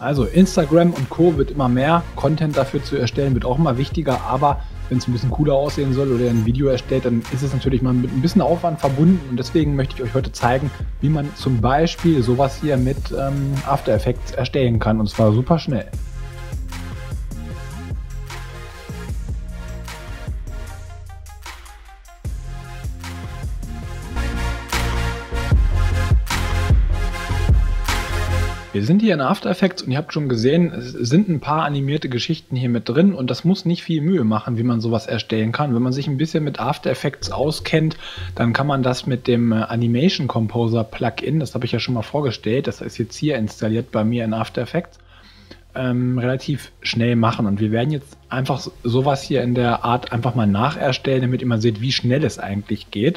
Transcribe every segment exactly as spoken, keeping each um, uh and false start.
Also Instagram und Co. wird immer mehr, Content dafür zu erstellen wird auch immer wichtiger, aber wenn es ein bisschen cooler aussehen soll oder ihr ein Video erstellt, dann ist es natürlich mal mit ein bisschen Aufwand verbunden und deswegen möchte ich euch heute zeigen, wie man zum Beispiel sowas hier mit ähm, After Effects erstellen kann und zwar super schnell. Wir sind hier in After Effects und ihr habt schon gesehen, es sind ein paar animierte Geschichten hier mit drin und das muss nicht viel Mühe machen, wie man sowas erstellen kann. Wenn man sich ein bisschen mit After Effects auskennt, dann kann man das mit dem Animation Composer Plugin, das habe ich ja schon mal vorgestellt, das ist jetzt hier installiert bei mir in After Effects, ähm, relativ schnell machen. Und wir werden jetzt einfach sowas hier in der Art einfach mal nacherstellen, damit ihr mal seht, wie schnell es eigentlich geht.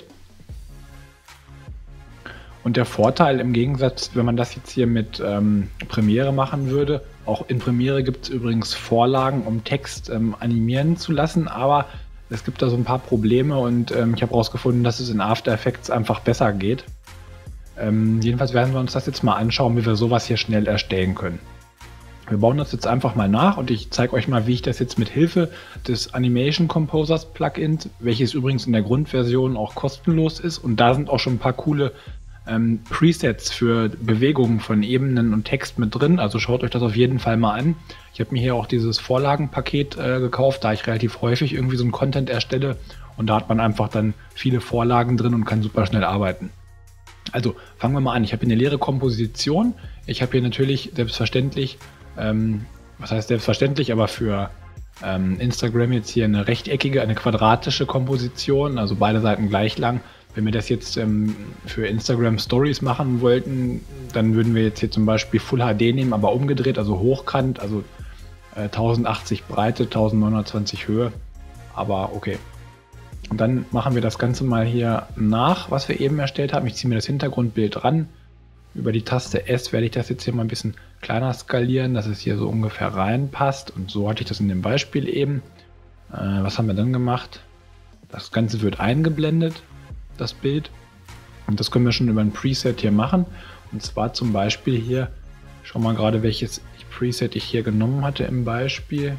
Und der Vorteil im Gegensatz, wenn man das jetzt hier mit ähm, Premiere machen würde, auch in Premiere gibt es übrigens Vorlagen, um Text ähm, animieren zu lassen, aber es gibt da so ein paar Probleme und ähm, ich habe herausgefunden, dass es in After Effects einfach besser geht. Ähm, jedenfalls werden wir uns das jetzt mal anschauen, wie wir sowas hier schnell erstellen können. Wir bauen das jetzt einfach mal nach und ich zeige euch mal, wie ich das jetzt mit Hilfe des Animation Composers Plugins, welches übrigens in der Grundversion auch kostenlos ist und da sind auch schon ein paar coole Ähm, Presets für Bewegungen von Ebenen und Text mit drin, also schaut euch das auf jeden Fall mal an. Ich habe mir hier auch dieses Vorlagenpaket äh, gekauft, da ich relativ häufig irgendwie so einen Content erstelle und da hat man einfach dann viele Vorlagen drin und kann super schnell arbeiten. Also fangen wir mal an. Ich habe hier eine leere Komposition. Ich habe hier natürlich selbstverständlich, ähm, was heißt selbstverständlich, aber für ähm, Instagram jetzt hier eine rechteckige, eine quadratische Komposition, also beide Seiten gleich lang. Wenn wir das jetzt ähm, für Instagram Stories machen wollten, dann würden wir jetzt hier zum Beispiel Full H D nehmen, aber umgedreht, also hochkant, also äh, tausendachtzig Breite, neunzehnhundertzwanzig Höhe, aber okay. Und dann machen wir das Ganze mal hier nach, was wir eben erstellt haben. Ich ziehe mir das Hintergrundbild ran. Über die Taste S werde ich das jetzt hier mal ein bisschen kleiner skalieren, dass es hier so ungefähr reinpasst. Und so hatte ich das in dem Beispiel eben. Äh, was haben wir dann gemacht? Das Ganze wird eingeblendet, das Bild, und das können wir schon über ein Preset hier machen, und zwar zum Beispiel hier, schau mal gerade welches Preset ich hier genommen hatte im Beispiel.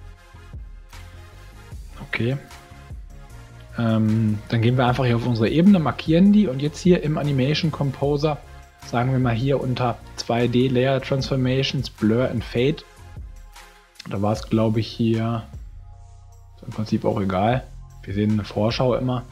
Okay, ähm, dann gehen wir einfach hier auf unsere Ebene, markieren die und jetzt hier im Animation Composer sagen wir mal hier unter zwei D Layer Transformations Blur and Fade, da war es glaube ich hier, ist im Prinzip auch egal, wir sehen eine Vorschau immer.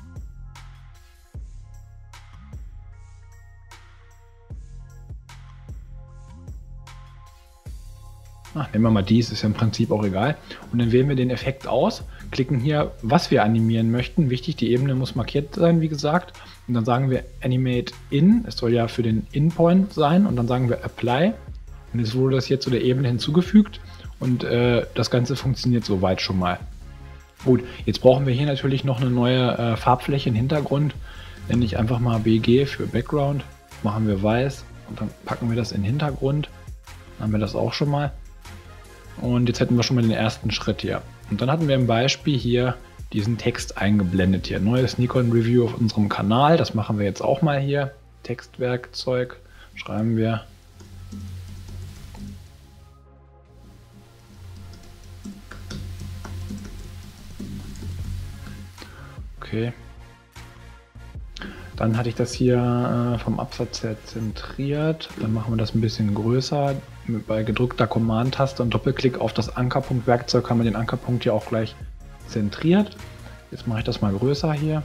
Ach, nehmen wir mal dies, ist ja im Prinzip auch egal. Und dann wählen wir den Effekt aus, klicken hier, was wir animieren möchten. Wichtig, die Ebene muss markiert sein, wie gesagt. Und dann sagen wir Animate In, es soll ja für den In-Point sein. Und dann sagen wir Apply. Und jetzt wurde das hier zu der Ebene hinzugefügt. Und äh, das Ganze funktioniert soweit schon mal. Gut, jetzt brauchen wir hier natürlich noch eine neue äh, Farbfläche im Hintergrund. Nenne ich einfach mal B G für Background. Machen wir weiß und dann packen wir das in den Hintergrund. Dann haben wir das auch schon mal. Und jetzt hätten wir schon mal den ersten Schritt hier. Und dann hatten wir im Beispiel hier diesen Text eingeblendet hier. Neues Nikon Review auf unserem Kanal. Das machen wir jetzt auch mal hier. Textwerkzeug schreiben wir. Okay. Dann hatte ich das hier äh, vom Absatz her zentriert. Dann machen wir das ein bisschen größer. Bei gedrückter Command-Taste und Doppelklick auf das Ankerpunkt-Werkzeug haben wir den Ankerpunkt hier auch gleich zentriert. Jetzt mache ich das mal größer hier.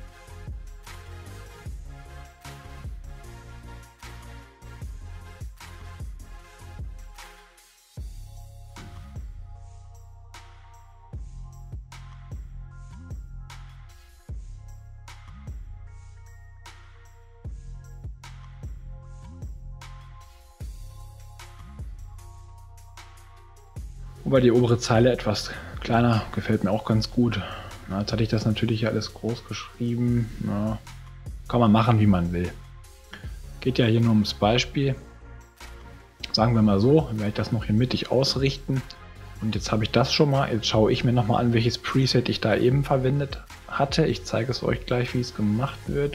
Wobei die obere Zeile etwas kleiner gefällt mir auch ganz gut. Na, jetzt hatte ich das natürlich alles groß geschrieben. Na, kann man machen, wie man will. Geht ja hier nur ums Beispiel. Sagen wir mal so, werde ich das noch hier mittig ausrichten. Und jetzt habe ich das schon mal. Jetzt schaue ich mir nochmal an, welches Preset ich da eben verwendet hatte. Ich zeige es euch gleich, wie es gemacht wird.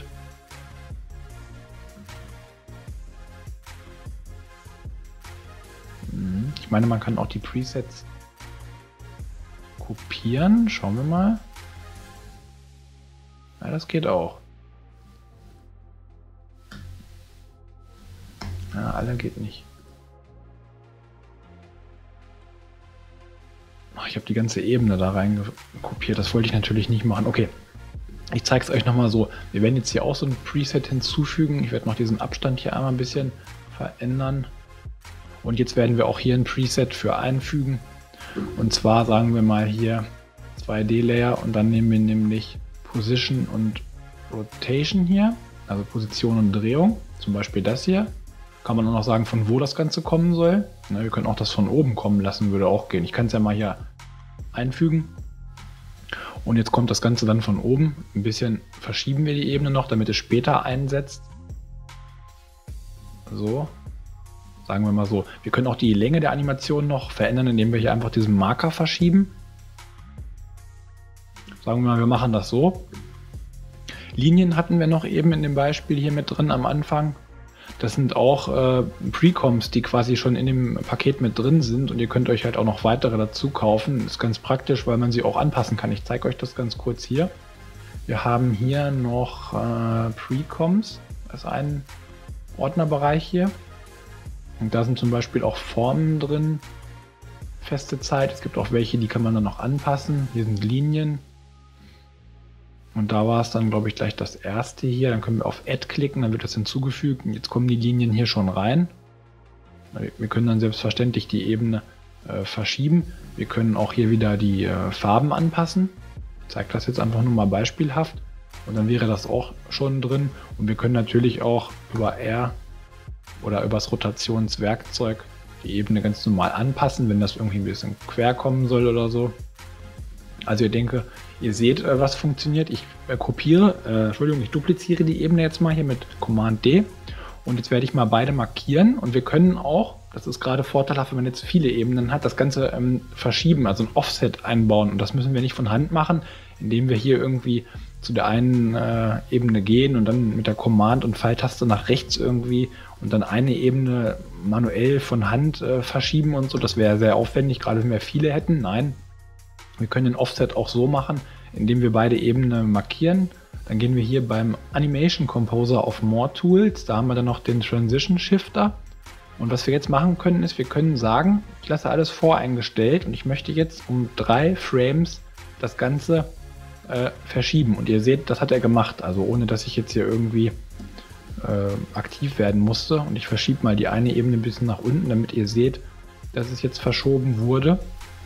Mhm. Ich meine, man kann auch die Presets kopieren. Schauen wir mal. Ja, das geht auch. Ja, alle geht nicht. Ach, ich habe die ganze Ebene da rein kopiert. Das wollte ich natürlich nicht machen. Okay, ich zeige es euch nochmal so. Wir werden jetzt hier auch so ein Preset hinzufügen. Ich werde noch diesen Abstand hier einmal ein bisschen verändern. Und jetzt werden wir auch hier ein Preset für einfügen. Und zwar sagen wir mal hier zwei D Layer und dann nehmen wir nämlich Position und Rotation hier. Also Position und Drehung. Zum Beispiel das hier. Kann man auch noch sagen, von wo das Ganze kommen soll. Na, wir können auch das von oben kommen lassen, würde auch gehen. Ich kann es ja mal hier einfügen. Und jetzt kommt das Ganze dann von oben. Ein bisschen verschieben wir die Ebene noch, damit es später einsetzt. So. Sagen wir mal so. Wir können auch die Länge der Animation noch verändern, indem wir hier einfach diesen Marker verschieben. Sagen wir mal, wir machen das so. Linien hatten wir noch eben in dem Beispiel hier mit drin am Anfang. Das sind auch äh, Precoms, die quasi schon in dem Paket mit drin sind und ihr könnt euch halt auch noch weitere dazu kaufen. Ist ganz praktisch, weil man sie auch anpassen kann. Ich zeige euch das ganz kurz hier. Wir haben hier noch äh, Precoms, das ist ein Ordnerbereich hier. Und da sind zum Beispiel auch Formen drin, feste Zeit. Es gibt auch welche, die kann man dann noch anpassen. Hier sind Linien. Und da war es dann, glaube ich, gleich das erste hier. Dann können wir auf Add klicken, dann wird das hinzugefügt. Und jetzt kommen die Linien hier schon rein. Wir können dann selbstverständlich die Ebene äh, verschieben. Wir können auch hier wieder die äh, Farben anpassen. Ich zeige das jetzt einfach nur mal beispielhaft. Und dann wäre das auch schon drin. Und wir können natürlich auch über R oder über das Rotationswerkzeug die Ebene ganz normal anpassen, wenn das irgendwie ein bisschen quer kommen soll oder so. Also ihr denke, ihr seht, was funktioniert. Ich äh, kopiere, äh, Entschuldigung, ich dupliziere die Ebene jetzt mal hier mit Command D. Und jetzt werde ich mal beide markieren. Und wir können auch, das ist gerade vorteilhaft, wenn man jetzt viele Ebenen hat, das Ganze ähm, verschieben, also ein Offset einbauen. Und das müssen wir nicht von Hand machen, indem wir hier irgendwie zu der einen äh, Ebene gehen und dann mit der Command- und Pfeiltaste nach rechts irgendwie und dann eine Ebene manuell von Hand äh, verschieben und so. Das wäre sehr aufwendig, gerade wenn wir viele hätten. Nein. Wir können den Offset auch so machen, indem wir beide Ebenen markieren. Dann gehen wir hier beim Animation Composer auf More Tools. Da haben wir dann noch den Transition Shifter. Und was wir jetzt machen können, ist, wir können sagen, ich lasse alles voreingestellt und ich möchte jetzt um drei Frames das Ganze äh, verschieben. Und ihr seht, das hat er gemacht. Also ohne, dass ich jetzt hier irgendwie äh, aktiv werden musste. Und ich verschiebe mal die eine Ebene ein bisschen nach unten, damit ihr seht, dass es jetzt verschoben wurde.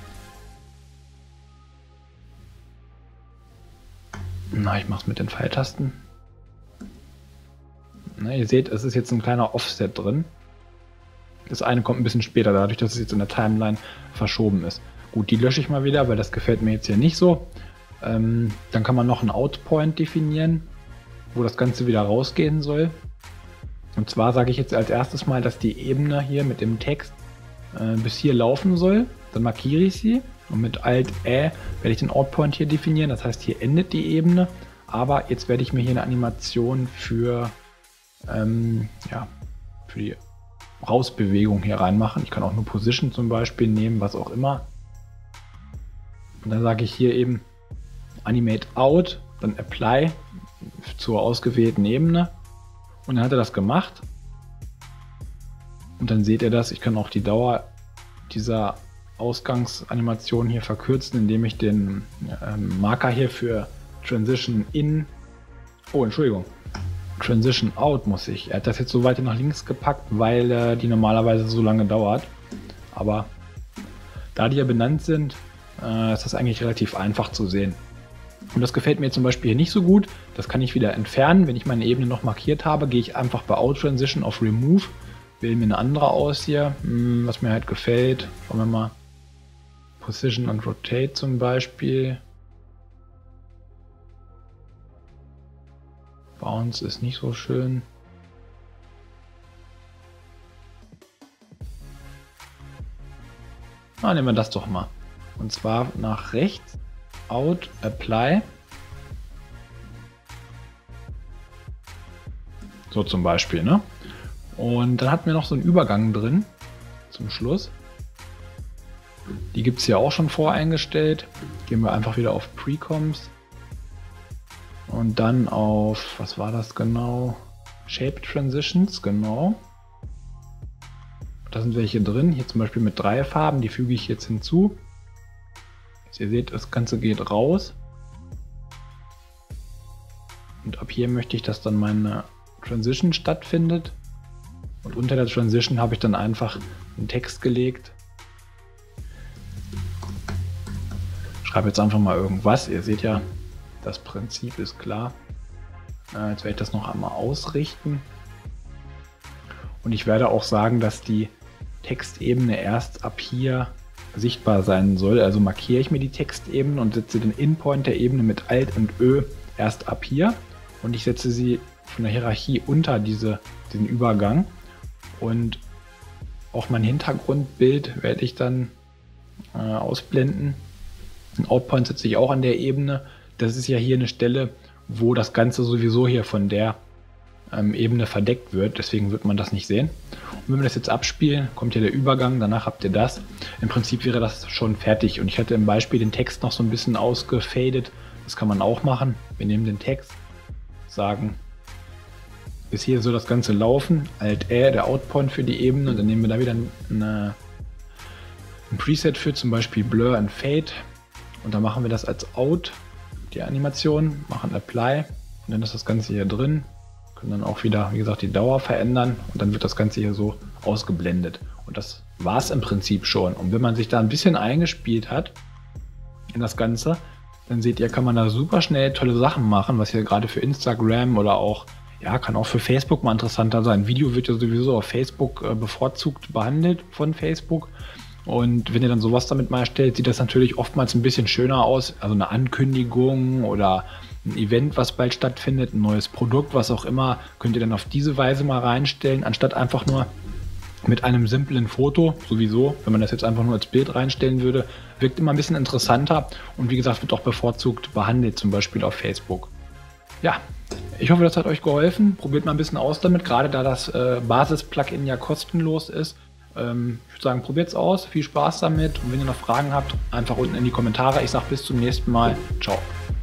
Na, ich mache es mit den Pfeiltasten. Na, ihr seht, es ist jetzt ein kleiner Offset drin. Das eine kommt ein bisschen später, dadurch, dass es jetzt in der Timeline verschoben ist. Gut, die lösche ich mal wieder, weil das gefällt mir jetzt hier nicht so. Ähm, dann kann man noch einen Outpoint definieren, wo das Ganze wieder rausgehen soll. Und zwar sage ich jetzt als erstes mal, dass die Ebene hier mit dem Text äh, bis hier laufen soll. Dann markiere ich sie. Und mit Alt-Ä werde ich den Outpoint hier definieren. Das heißt, hier endet die Ebene. Aber jetzt werde ich mir hier eine Animation für, ähm, ja, für die Rausbewegung hier reinmachen. Ich kann auch nur Position zum Beispiel nehmen, was auch immer. Und dann sage ich hier eben Animate Out, dann Apply zur ausgewählten Ebene. Und dann hat er das gemacht. Und dann seht ihr das. Ich kann auch die Dauer dieser Ausgangsanimation hier verkürzen, indem ich den ähm, Marker hier für Transition In, oh Entschuldigung, Transition Out muss ich. Er hat das jetzt so weit nach links gepackt, weil äh, die normalerweise so lange dauert. Aber da die ja benannt sind, äh, ist das eigentlich relativ einfach zu sehen. Und das gefällt mir zum Beispiel hier nicht so gut. Das kann ich wieder entfernen. Wenn ich meine Ebene noch markiert habe, gehe ich einfach bei Out Transition auf Remove, wähle mir eine andere aus hier, hm, was mir halt gefällt. Schauen wir mal. Position und Rotate zum Beispiel. Bounce ist nicht so schön. Na, nehmen wir das doch mal. Und zwar nach rechts, Out, Apply. So zum Beispiel, ne? Und dann hatten wir noch so einen Übergang drin zum Schluss. Die gibt es hier auch schon voreingestellt. Gehen wir einfach wieder auf Precoms. Und dann auf, was war das genau? Shape Transitions, genau. Da sind welche drin, hier zum Beispiel mit drei Farben, die füge ich jetzt hinzu. Jetzt ihr seht, das Ganze geht raus. Und ab hier möchte ich, dass dann meine Transition stattfindet. Und unter der Transition habe ich dann einfach einen Text gelegt. Ich schreibe jetzt einfach mal irgendwas. Ihr seht ja, das Prinzip ist klar. Äh, jetzt werde ich das noch einmal ausrichten. Und ich werde auch sagen, dass die Textebene erst ab hier sichtbar sein soll. Also markiere ich mir die Textebene und setze den Inpoint der Ebene mit Alt und Ö erst ab hier. Und ich setze sie von der Hierarchie unter diese, diesen Übergang. Und auch mein Hintergrundbild werde ich dann äh, ausblenden. Den Outpoint setze ich auch an der Ebene. Das ist ja hier eine Stelle, wo das Ganze sowieso hier von der ähm, Ebene verdeckt wird. Deswegen wird man das nicht sehen. Und wenn wir das jetzt abspielen, kommt hier der Übergang. Danach habt ihr das. Im Prinzip wäre das schon fertig. Und ich hatte im Beispiel den Text noch so ein bisschen ausgefadet. Das kann man auch machen. Wir nehmen den Text, sagen, bis hier soll das Ganze laufen. Alt-Ä, der Outpoint für die Ebene. Und dann nehmen wir da wieder eine, ein Preset für, zum Beispiel Blur and Fade. Und dann machen wir das als Out, die Animation, machen Apply und dann ist das Ganze hier drin. Können dann auch wieder, wie gesagt, die Dauer verändern und dann wird das Ganze hier so ausgeblendet. Und das war es im Prinzip schon. Und wenn man sich da ein bisschen eingespielt hat in das Ganze, dann seht ihr, kann man da super schnell tolle Sachen machen, was hier gerade für Instagram oder auch, ja, kann auch für Facebook mal interessanter sein. Video wird ja sowieso auf Facebook äh, bevorzugt behandelt von Facebook. Und wenn ihr dann sowas damit mal erstellt, sieht das natürlich oftmals ein bisschen schöner aus. Also eine Ankündigung oder ein Event, was bald stattfindet, ein neues Produkt, was auch immer, könnt ihr dann auf diese Weise mal reinstellen, anstatt einfach nur mit einem simplen Foto. Sowieso, wenn man das jetzt einfach nur als Bild reinstellen würde, wirkt immer ein bisschen interessanter und wie gesagt, wird auch bevorzugt behandelt, zum Beispiel auf Facebook. Ja, ich hoffe, das hat euch geholfen. Probiert mal ein bisschen aus damit, gerade da das äh, Basis-Plugin ja kostenlos ist. Ähm, ich würde sagen, probiert es aus, viel Spaß damit und wenn ihr noch Fragen habt, einfach unten in die Kommentare. Ich sage bis zum nächsten Mal. Ciao.